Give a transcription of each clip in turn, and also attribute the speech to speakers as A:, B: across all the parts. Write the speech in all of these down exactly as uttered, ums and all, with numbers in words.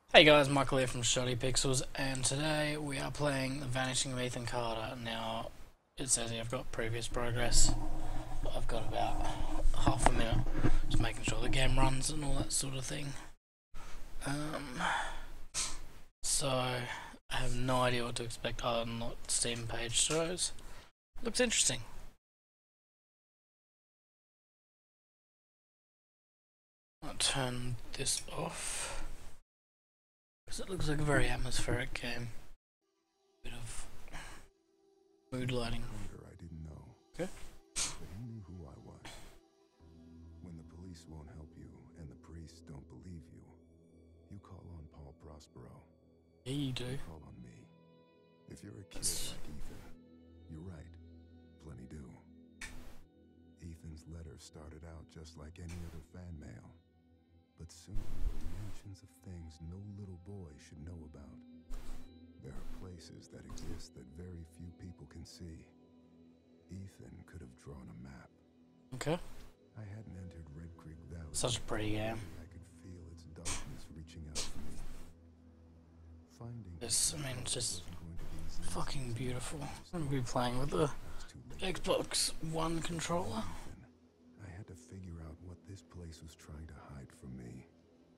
A: Hey guys, Michael here from Shoddy Pixels, and today we are playing The Vanishing of Ethan Carter. Now, it says here I've got previous progress. I've got about half a minute, just making sure the game runs and all that sort of thing. Um, so, I have no idea what to expect other than what Steam page shows. Looks interesting. I'll turn this off. Because it looks like a very atmospheric game. Bit of mood lighting.
B: I didn't know.
A: Okay.
B: But he knew who I was. When the police won't help you and the priests don't believe you, you call on Paul Prospero.
A: Yeah, you do.
B: You call on me. If you're a kid like Ethan, you're right. Plenty do. Ethan's letter started out just like any other fan mail. But soon, mentions of things no little boy should know about. There are places that exist that very few people can see. Ethan could have drawn a map.
A: Okay.
B: I hadn't entered Red Creek Valley.
A: Such a pretty game.
B: I could feel its darkness reaching out for me. Finding
A: This, I mean, it's just
B: wasn't going to be easy.
A: fucking beautiful. I'm gonna be playing with the Xbox One controller.
B: I had to figure out what this place was trying to hide from me.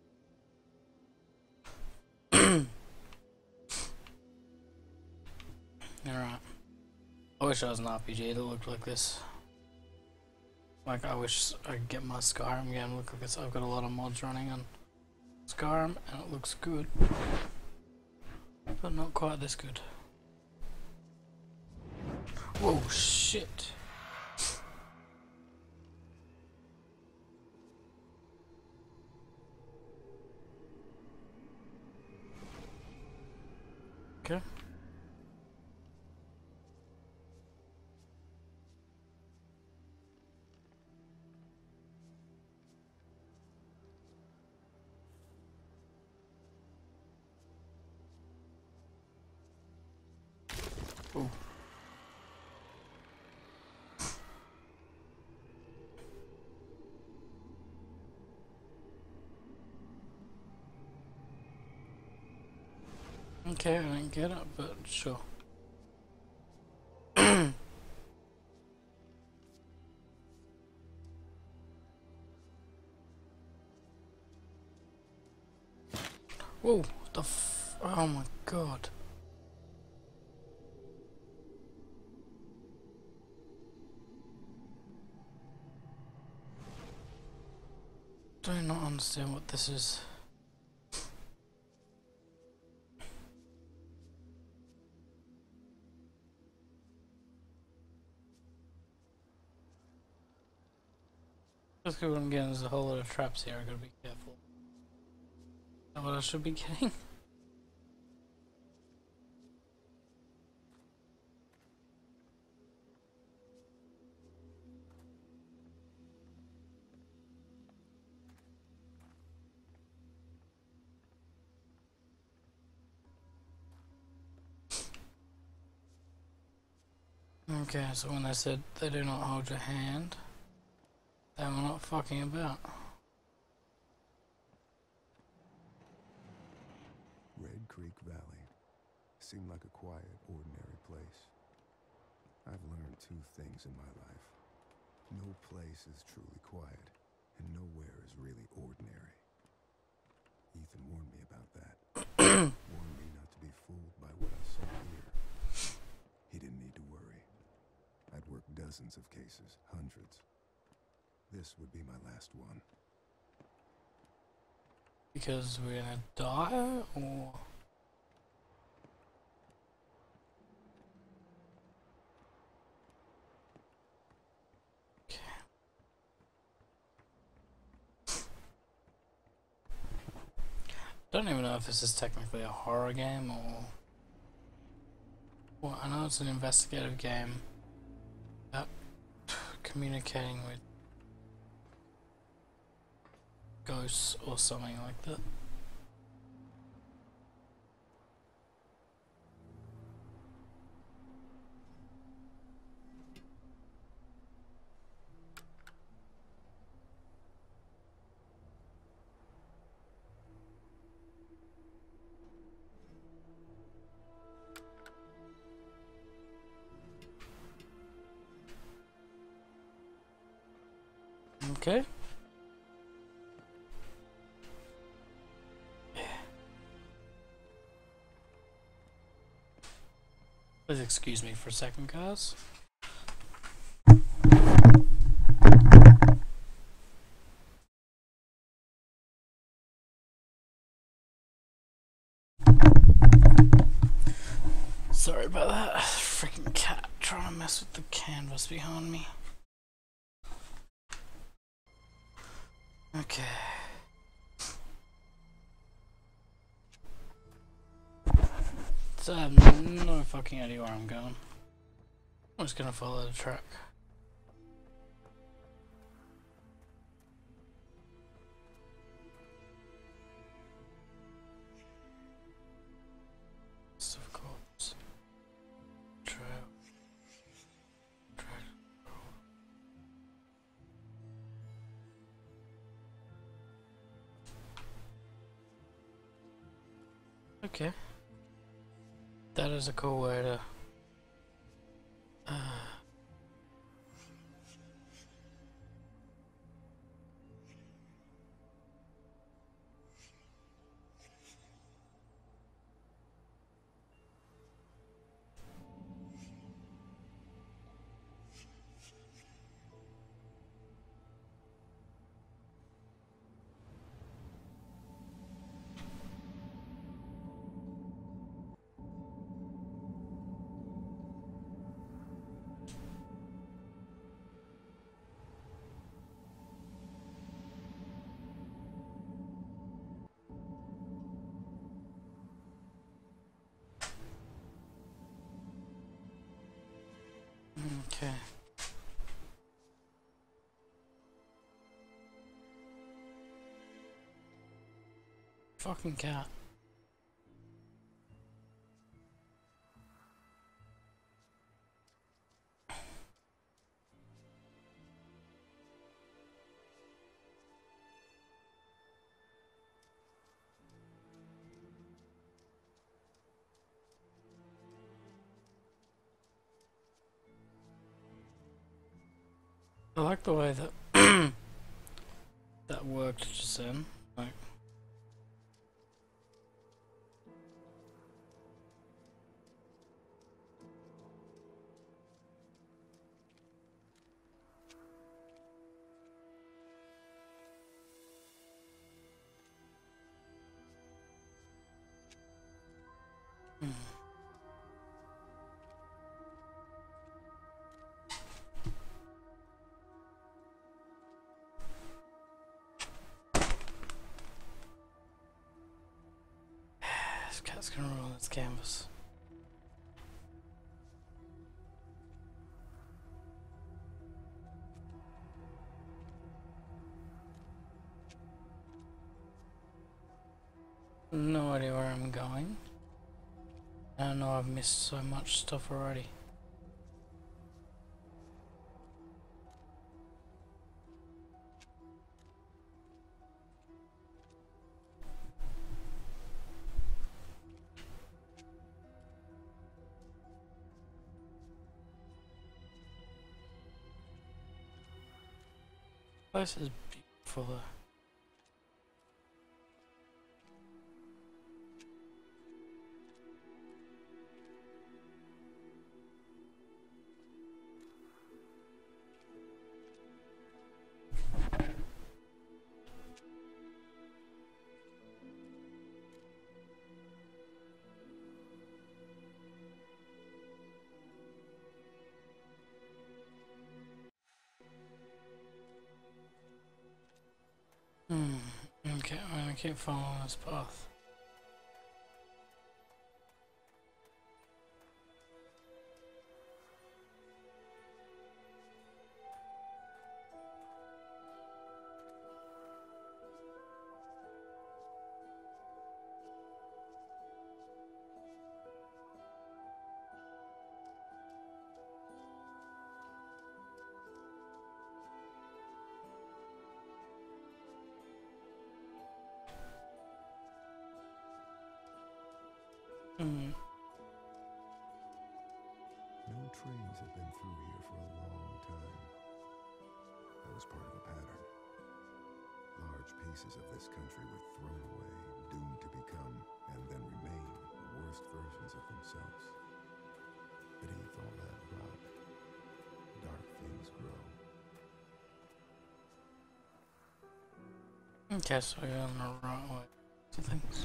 A: Alright. I wish I was an R P G that looked like this. Like, I wish I could get my Skyrim game to look like this. I've got a lot of mods running on Skyrim and it looks good. But not quite this good. Whoa, shit. Okay. Ooh. Okay, I didn't get it, but sure. Whoa, what the f- oh my god. Do not understand what this is. Just because I'm getting, there's a whole lot of traps here, I gotta be careful. Is that what I should be getting? Okay, so when they said they do not hold your hand, they were not fucking about.
B: Red Creek Valley seemed like a quiet, ordinary place. I've learned two things in my life. No place is truly quiet, and nowhere is really ordinary. Ethan warned me about that. Warned me not to be fooled by what I saw here. He didn't need to worry. I'd worked dozens of cases, hundreds. This would be my last one.
A: Because we're gonna die, or... Okay. Don't even know if this is technically a horror game, or... Well, I know it's an investigative game about communicating with ghosts or something like that. Okay. Please excuse me for a second, guys. Sorry about that. Freaking cat trying to mess with the canvas behind me. Okay. So I have no fucking idea where I'm going. I'm just gonna follow the track. Of course. Trail. Trail. Okay. That is a cool way to uh, okay. Fucking cat. I like the way that that worked just then. Like, mm. This cat's gonna ruin this canvas. No idea where I'm going. I know I've missed so much stuff already. This place is beautiful though. Hmm. Okay, I'm gonna keep following this path. Hmm.
B: No trains have been through here for a long time. That was part of a pattern. large pieces of this country were thrown away, doomed to become, and then remain, the worst versions of themselves. Beneath all that rot, dark things grow.
A: Okay, so we're on the right way to things.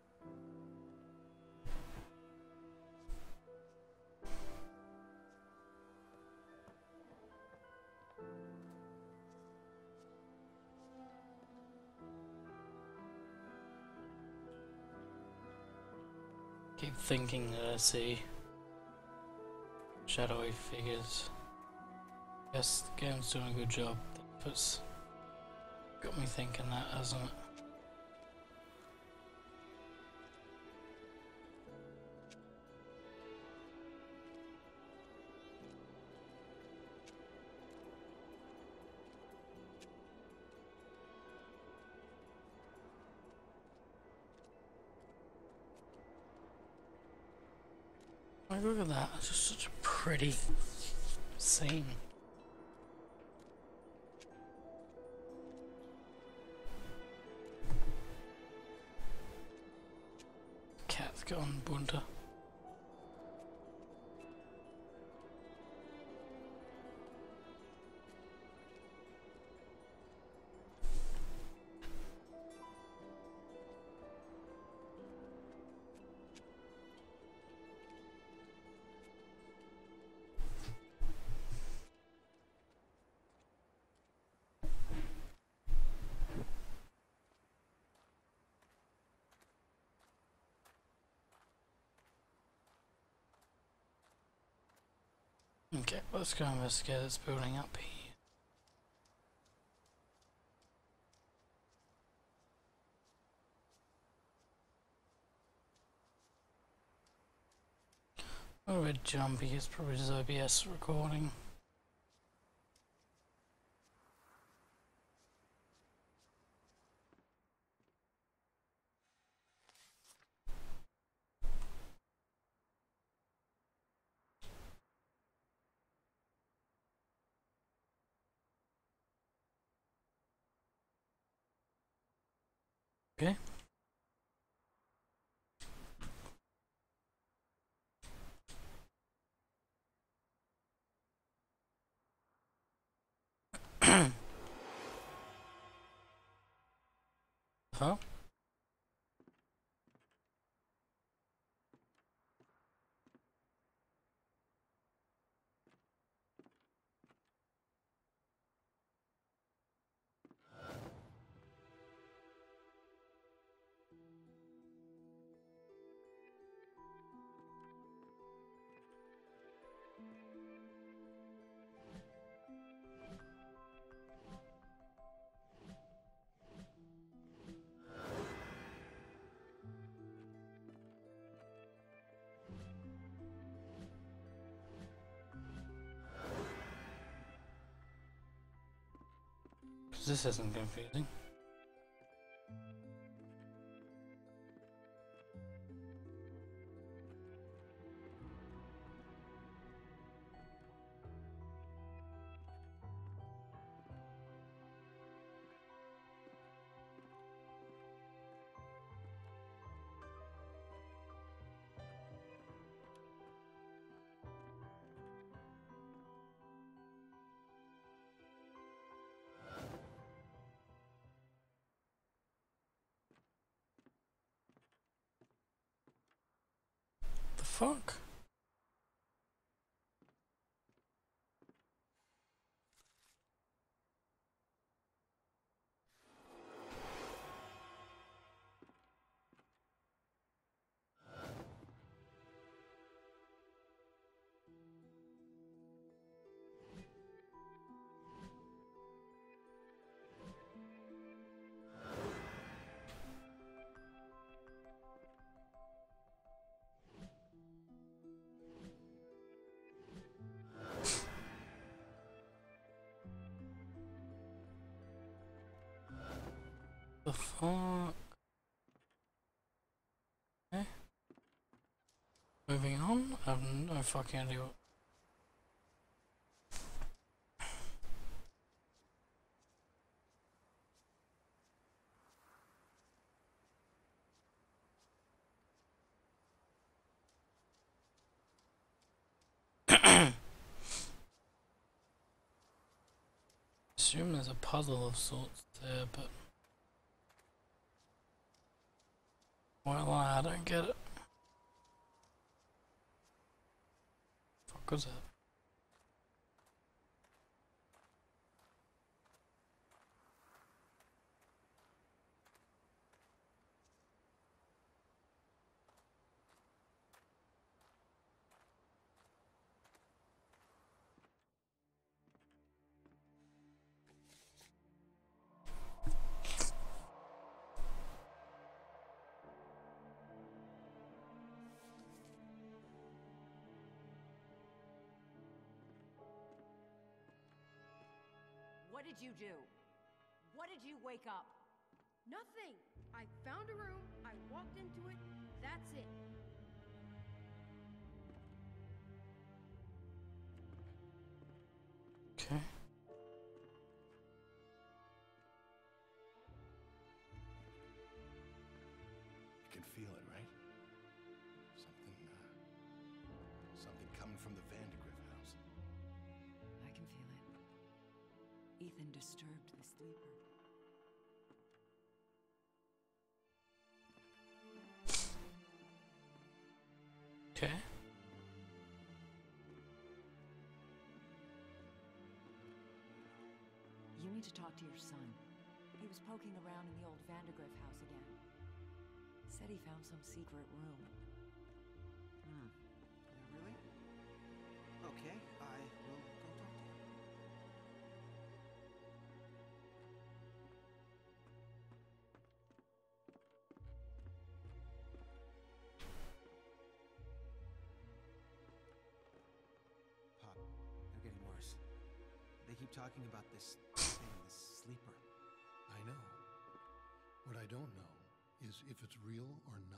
A: Keep thinking that I see shadowy figures. Yes, the game's doing a good job. That's got me thinking that, hasn't it? Like, look at that, it's just such a pretty scene. Cat's gone bunter. Okay, let's go investigate this building up here. Oh, we're jumpy, it's probably just O B S recording. Okay. Huh? This isn't confusing. The fuck? The fuck? Okay. Moving on? I have no fucking idea what. assume there's a puzzle of sorts there, but well, I don't get it. Fuck was that?
C: What did you do? What did you wake up?
D: Nothing. I found a room, I walked into it, that's it.
A: Okay.
E: You can feel it, right? Something, uh, something coming from the Vandergrift house.
C: I can feel it. Ethan disturbed the sleeper.
A: Okay.
C: You need to talk to your son. He was poking around in the old Vandergrift house again. Said he found some secret room.
F: Hmm. Really? Okay, I will go talk to him. Pop, they're getting worse. They keep talking about this thing, this sleeper.
E: I know. What I don't know is if it's real or not.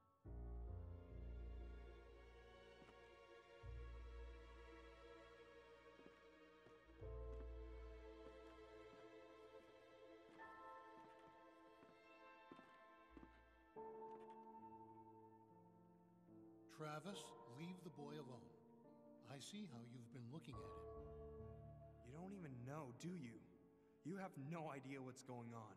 E: Travis, leave the boy alone. I see how you've been looking at him.
G: You don't even know, do you? You have no idea what's going on.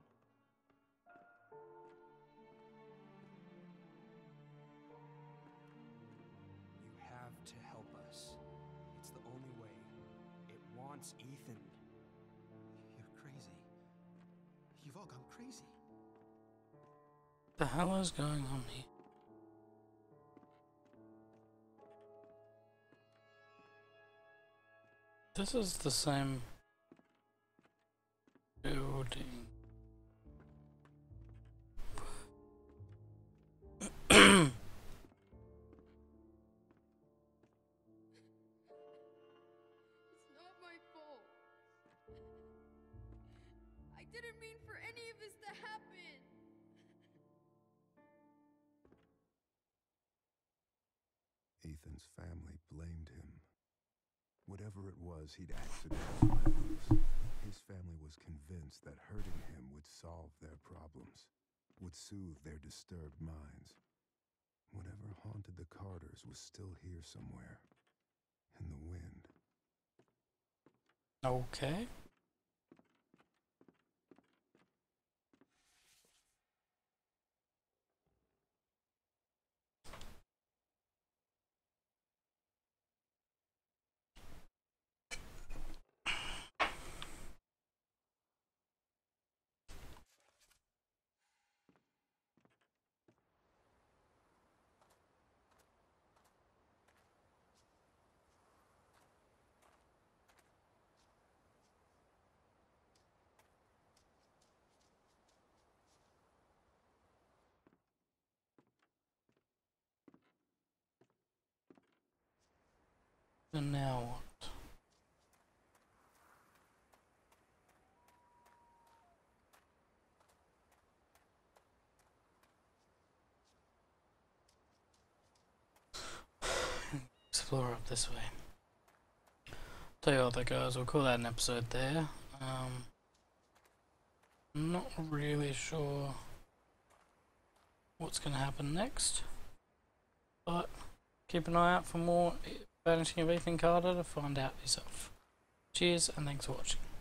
G: You have to help us. It's the only way. It wants Ethan.
F: You're crazy. You've all gone crazy.
A: The hell is going on here? This is the same building.
D: It's not my fault. I didn't mean for any of this to happen.
B: Ethan's family blamed him. Whatever it was he'd accidentally lose, his family was convinced that hurting him would solve their problems, would soothe their disturbed minds. Whatever haunted the Carters was still here somewhere, in the wind.
A: Okay. And now what? Explore up this way. Tell you what though guys, we'll call that an episode there. Um, I'm not really sure what's going to happen next, but keep an eye out for more Vanishing of Ethan Carter to find out yourself. Cheers and thanks for watching.